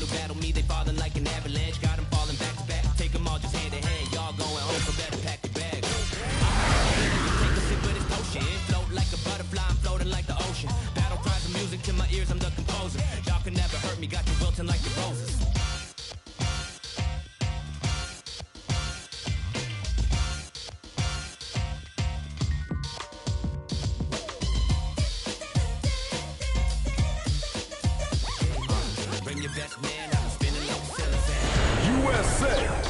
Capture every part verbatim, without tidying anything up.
to battle me, they falling like an avalanche. Got them falling back to back, take them all just hand in hand. Y'all going home, so better pack your bag. Take a sip of this potion, float like a butterfly, I'm floating like the ocean. Battle cries of music to my ears, I'm the composer. Y'all can never hurt me, got you wilting like the roses. Bring your best man, I'm spinning like a cylinder. U S A.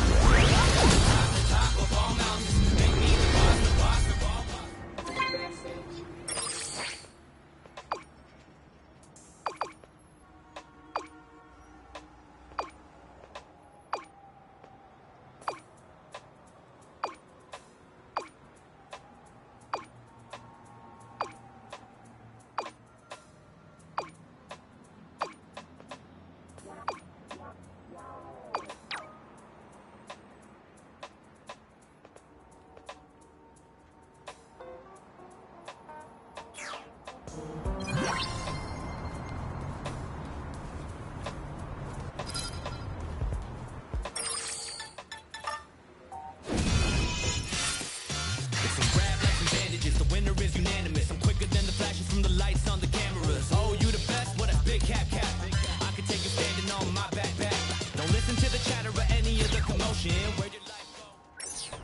Where'd your life go?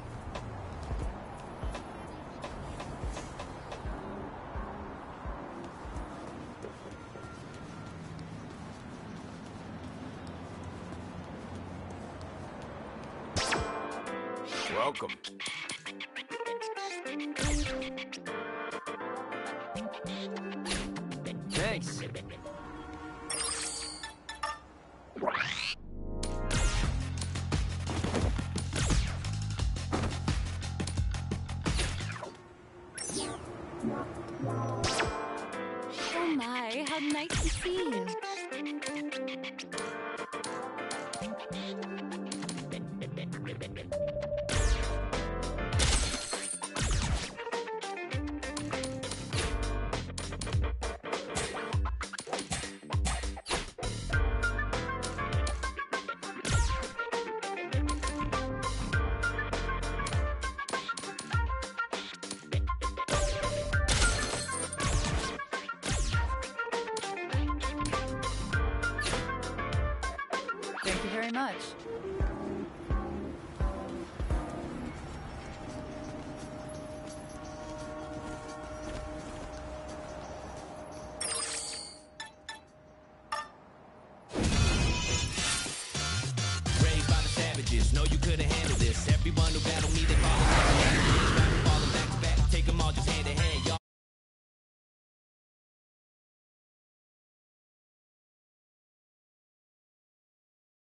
Welcome. Thanks. Oh my, how nice to see you. Thank you very much.